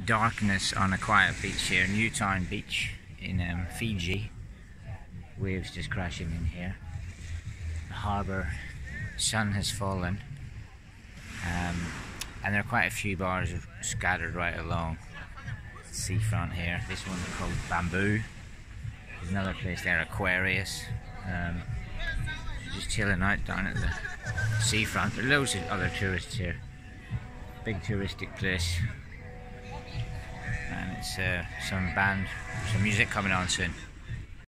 darkness on a quiet beach here, Newtown Beach in Fiji. Waves just crashing in here. The harbour, sun has fallen, and there are quite a few bars scattered right along the seafront here. This one's called Bamboo. There's another place there, Aquarius. Just chilling out down at the seafront. There are loads of other tourists here. Big touristic place. And it's some music coming on soon.